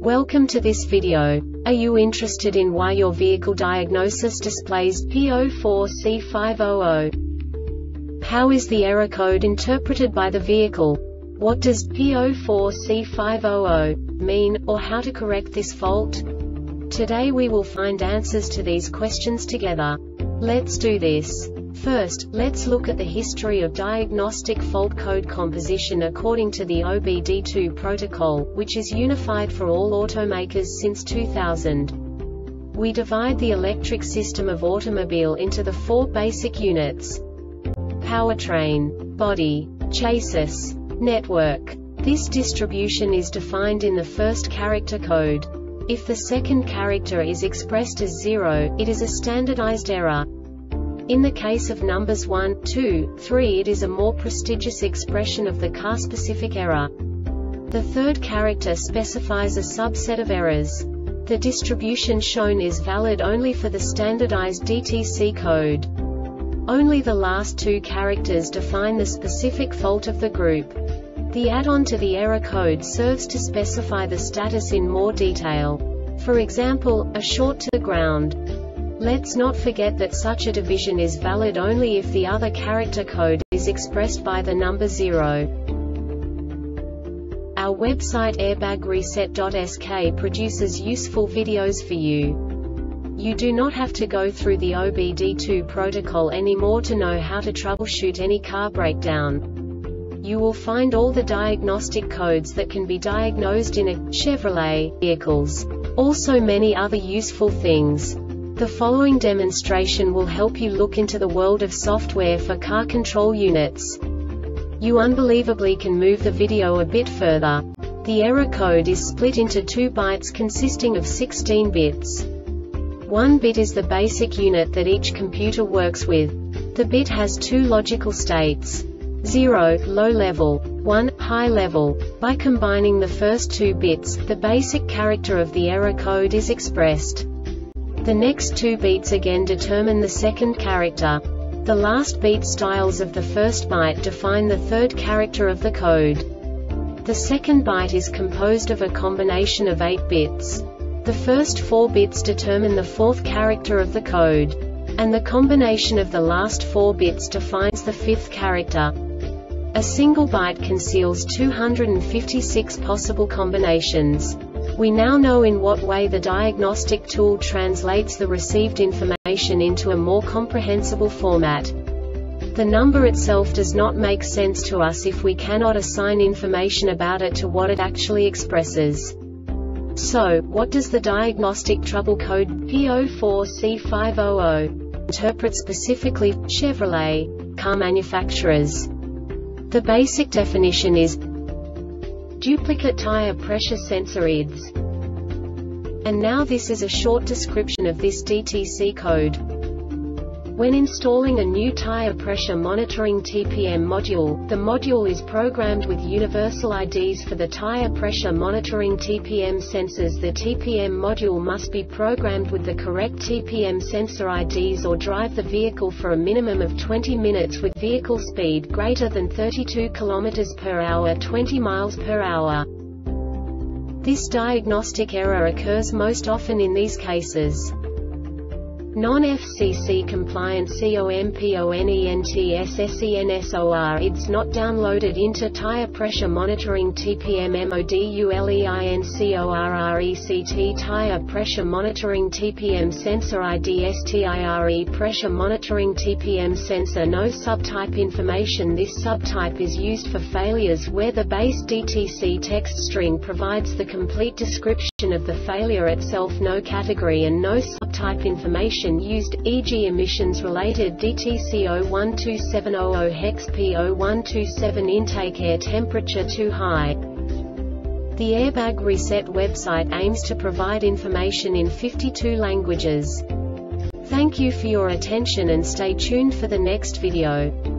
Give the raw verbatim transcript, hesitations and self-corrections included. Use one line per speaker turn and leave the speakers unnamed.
Welcome to this video. Are you interested in why your vehicle diagnosis displays P zero four C five hundred? How is the error code interpreted by the vehicle? What does P zero four C five hundred mean, or how to correct this fault? Today we will find answers to these questions together. Let's do this. First, let's look at the history of diagnostic fault code composition according to the O B D two protocol, which is unified for all automakers since two thousand. We divide the electric system of automobile into the four basic units: powertrain, body, chassis, network. This distribution is defined in the first character code. If the second character is expressed as zero, it is a standardized error. In the case of numbers one, two, three, it is a more prestigious expression of the car-specific error. The third character specifies a subset of errors. The distribution shown is valid only for the standardized D T C code. Only the last two characters define the specific fault of the group. The add-on to the error code serves to specify the status in more detail. For example, a short to the ground. Let's not forget that such a division is valid only if the other character code is expressed by the number zero. Our website airbag reset dot S K produces useful videos for you. You do not have to go through the O B D two protocol anymore to know how to troubleshoot any car breakdown. You will find all the diagnostic codes that can be diagnosed in a Chevrolet vehicles. Also many other useful things. The following demonstration will help you look into the world of software for car control units. You unbelievably can move the video a bit further. The error code is split into two bytes consisting of sixteen bits. One bit is the basic unit that each computer works with. The bit has two logical states: zero, low level, one, high level. By combining the first two bits, the basic character of the error code is expressed. The next two beats again determine the second character. The last beat styles of the first byte define the third character of the code. The second byte is composed of a combination of eight bits. The first four bits determine the fourth character of the code. And the combination of the last four bits defines the fifth character. A single byte conceals two hundred fifty-six possible combinations. We now know in what way the diagnostic tool translates the received information into a more comprehensible format. The number itself does not make sense to us if we cannot assign information about it to what it actually expresses. So, what does the diagnostic trouble code P zero four C five hundred interpret specifically for Chevrolet car manufacturers? The basic definition is duplicate tire pressure sensor I D S. And now this is a short description of this D T C code. When installing a new tire pressure monitoring T P M module, the module is programmed with universal I Ds for the tire pressure monitoring T P M sensors. The T P M module must be programmed with the correct T P M sensor I Ds or drive the vehicle for a minimum of twenty minutes with vehicle speed greater than thirty-two kilometers per hour, twenty miles per hour. This diagnostic error occurs most often in these cases: non-F C C compliant component sensor I D S not downloaded into tire pressure monitoring T P M moduleincorirecT tire pressure monitoring T P M sensor I D STIRE pressure monitoring T P M sensor. No subtype information. This subtype is used for failures where the base D T C text string provides the complete description of the failure itself. No category and no subtype information used, for example emissions related D T C zero one two seven zero zero hex P zero one two seven intake air temperature too high. The Airbag Reset website aims to provide information in fifty-two languages. Thank you for your attention and stay tuned for the next video.